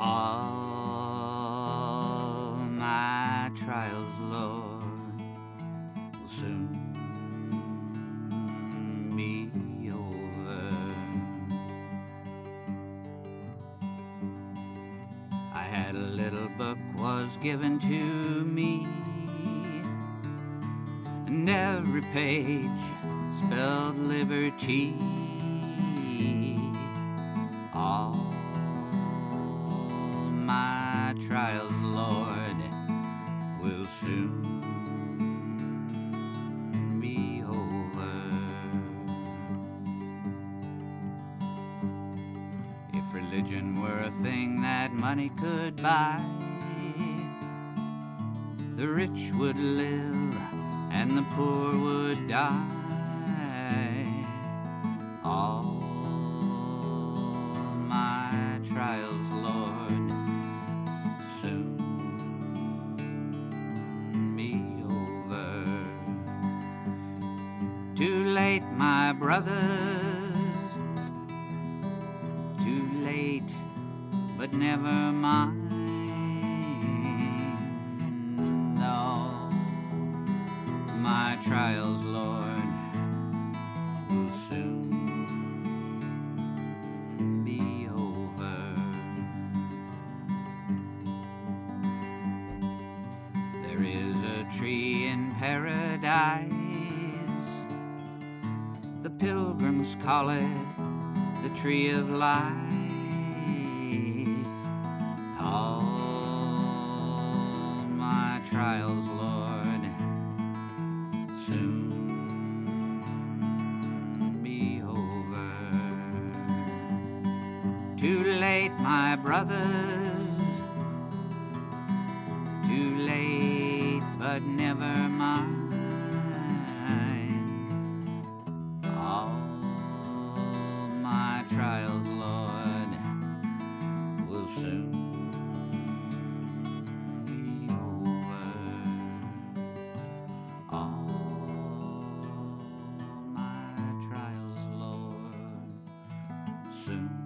All my trials, Lord, will soon be over. I had a little book was given to me, and every page spelled liberty. All my trials, Lord, will soon be over. If religion were a thing that money could buy, the rich would live and the poor would die. All my trials, Lord, soon be over. Too late, my brothers, too late, but never mind. All my trials, Lord, will soon be over. There is a tree in paradise, the pilgrims call it the tree of life. All my trials, Lord, soon be over. Too late, my brothers, too late, but never mind. All my trials, Lord, will soon be over. All my trials, Lord, soon